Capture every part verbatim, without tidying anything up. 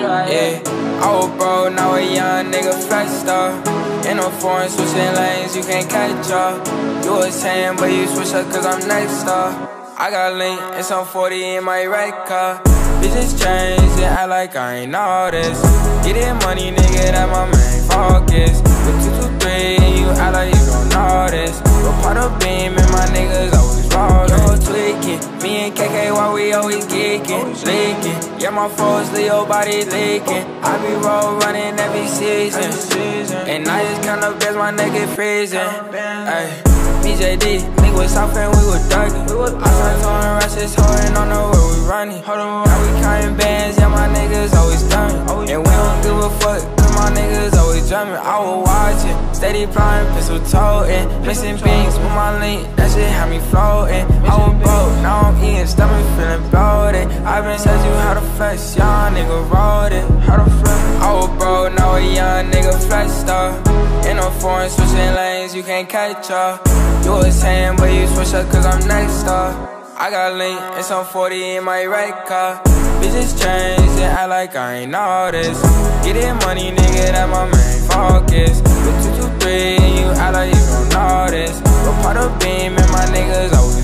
Yeah, I was broke, now a young nigga flexed up. In a foreign switching lanes, you can't catch up. You was saying, but you switch up cause I'm next up. I got link and some forty in my red car. Bitches change and act like I ain't all this. Get it money, nigga, that my main focus. With two two three and you act like you don't know this. Go part of beam and my niggas always rollin'. Yo, tweaking, me and K K, why we always geeking, leaking. Yeah, my foes, Leo body leaking. I be roll running every season, and I just count up best, my nigga freezing. Ay. B J D, nigga was soft and we was ducking. I started throwing rushes, holding on the where we running. Now we counting bands, yeah, my niggas always done. And we don't give a fuck, cause my niggas always drumming. I was watching, steady flying, pistol toting. Missing beans with my link, that shit had me floating. I was broke, now I'm eating, stomach feeling bloated. I been said you how to flex, young nigga wrote it. How to flex? I was broke, now a young nigga flexed up. In a foreign switching lanes, you can't catch up. You was saying, but you switch up cause I'm next up. I got link and some forty in my red car. Bitches change and act like I ain't all this. Get it money, nigga, that my main focus. With two two three and you act like you don't know this. Go part of beam and my niggas always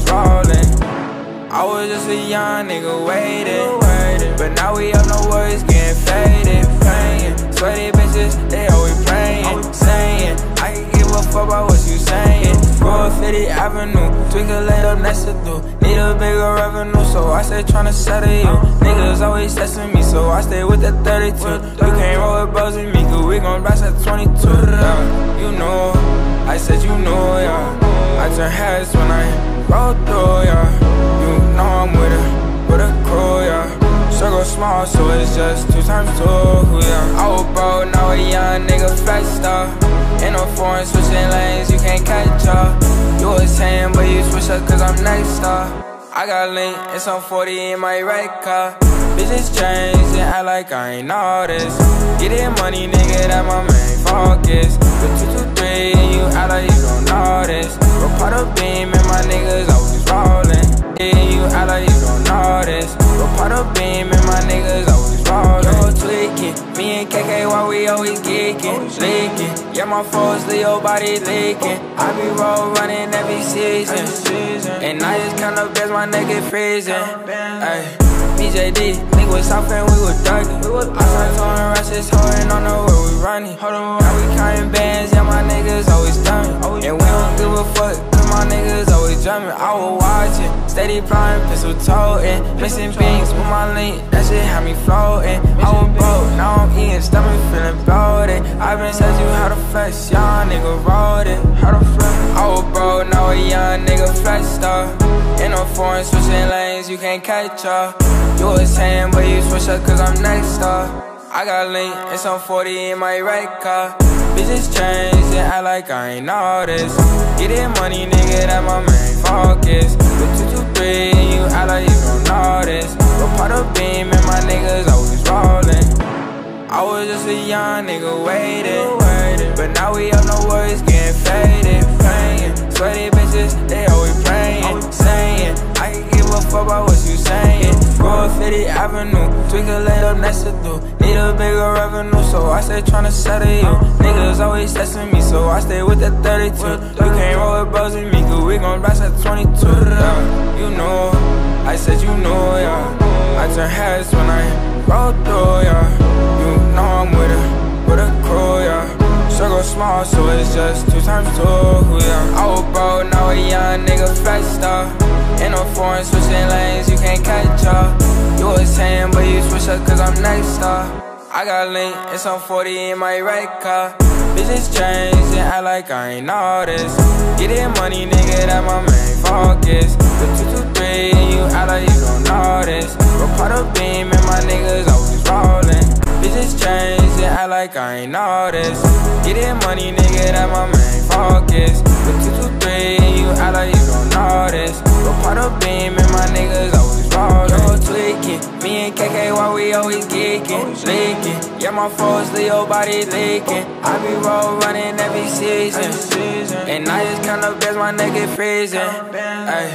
rollin'. I was just a young nigga waiting, but now we up, no worries, getting faded, playing. Sweaty bitches, they always praying, saying I can give a fuck about what you saying. Roll fifty Avenue, twinkle laid up next to do. Need a bigger revenue, so I stay tryna settle you. Niggas always testing me, so I stay with that thirty-two. You can't roll with bros with me, cause we gon' blast at twenty-two. Yeah, you know, I said you know, yeah. I turn heads when I roll through, yeah. You know I'm with a, with a crew, yeah. Circle small, so it's just two times two, yeah. I was broke, now a young nigga flexed up. In a foreign switching lanes, you can't catch up. You was saying, but you switch up cause I'm next up. I got link and some forty in my red car. Bitches change and act like I ain't all this. Get it money, nigga, that my main focus. With two two three and you act like you don't know this. Go part of beam and my niggas always rollin'. And you act like you don't know this. Go part of beam and my niggas always rollin'. Yo, tweaking, me and K K, why we always geeking, leaking. Yeah, my foes, Leo body leaking. I be roll running every season, and I just count up best, my nigga freezing. Ay. B J D, nigga was soft and we was ducking. I started throwing rushes, holding on the where we running. Now we counting bands, yeah, my niggas always done. And we don't give a fuck, cause my niggas always drumming. I was watching, steady flying, pistol toting. Missing beans with my link, that shit had me floating. I was broke, now I'm eating, stomach feeling bloated. I been said you how to flex, young nigga wrote it. How to flex? I was broke, now a young nigga flexed up. In a foreign switching lanes, you can't catch up. You was saying, but you switch up cause I'm next up. I got link and some forty in my red car. Bitches change and act like I ain't all this. Get it money, nigga, that my main focus. With two two three and you act like you don't know this. Go part of beam and my niggas always rollin'. I was just a young nigga waiting, but now we up, no worries, getting faded, playing. Sweaty bitches, they always praying, saying I can give a fuck about what you saying. Roll fifty Avenue, twinkle laid up next to do. Need a bigger revenue, so I stay tryna settle you. Niggas always testing me, so I stay with that thirty-two. You can't roll with bros with me, cause we gon' blast at twenty-two. Yeah, you know, I said you know, yeah. I turn heads when I roll through, yeah. You know I'm with a, with a crew, yeah. Circle small, so it's just two times two, yeah. I was broke, now a young nigga flexed up. In a foreign switching lanes, you can't catch up. You was saying, but you switch up cause I'm next up. I got link and some forty in my red car. Bitches change and act like I ain't all this. Get it money, nigga, that my main focus. With two two three and you act like you don't know this. Go part of beam and my niggas always rollin'. Bitches change and act like I ain't all this. Get it money, nigga, that my main focus. With two two three and you act like you don't know this. Go part of beam and my niggas always rollin'. Yo, tweaking, me and K K, why we always geeking, leaking. Yeah, my foes, Leo body leaking. I be roll running every season, and I just count up best, my nigga freezing. Ay.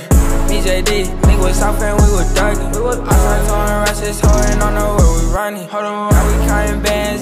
B J D, nigga was south and we was thuggin'. I started throwing rushes, holding on the where we running. Now we counting bands.